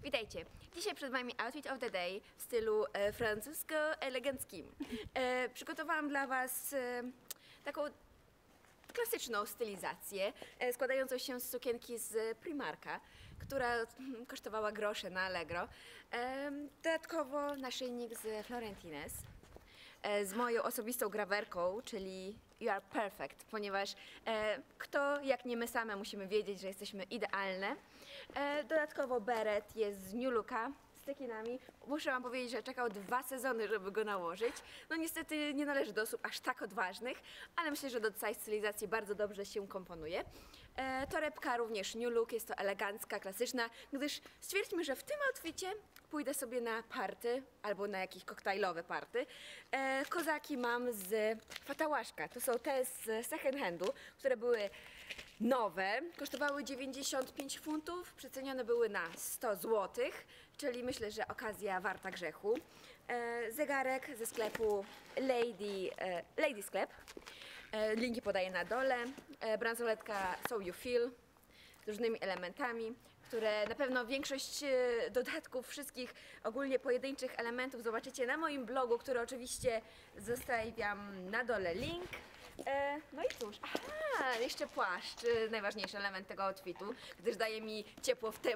Witajcie! Dzisiaj przed Wami outfit of the day w stylu francusko-eleganckim. Przygotowałam dla Was taką klasyczną stylizację, składającą się z sukienki z Primarka, która kosztowała grosze na Allegro. Dodatkowo naszyjnik z Florentines, z moją osobistą grawerką, czyli You are perfect, ponieważ kto jak nie my same musimy wiedzieć, że jesteśmy idealne. Dodatkowo beret jest z New Looka, z cekinami. Muszę Wam powiedzieć, że czekał 2 sezony, żeby go nałożyć. No niestety nie należy do osób aż tak odważnych, ale myślę, że do całej stylizacji bardzo dobrze się komponuje. Torebka również New Look, jest to elegancka, klasyczna, gdyż stwierdźmy, że w tym outficie pójdę sobie na party albo na jakieś koktajlowe party. Kozaki mam z Fatałaszka. To są te z second handu, które były nowe. Kosztowały 95 funtów, przecenione były na 100 zł, czyli myślę, że okazja warta grzechu. Zegarek ze sklepu Lady Sklep. Linki podaję na dole. Bransoletka So You Feel z różnymi elementami, które na pewno większość dodatków, wszystkich ogólnie pojedynczych elementów zobaczycie na moim blogu, który oczywiście zostawiam na dole link. No i cóż, aha, jeszcze płaszcz, najważniejszy element tego outfitu, gdyż daje mi ciepło w te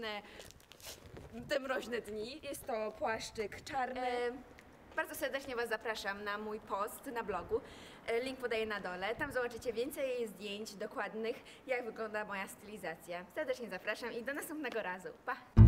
mroźne dni. Jest to płaszczyk czarny. Bardzo serdecznie Was zapraszam na mój post na blogu. Link podaję na dole. Tam zobaczycie więcej zdjęć dokładnych, jak wygląda moja stylizacja. Serdecznie zapraszam i do następnego razu. Pa!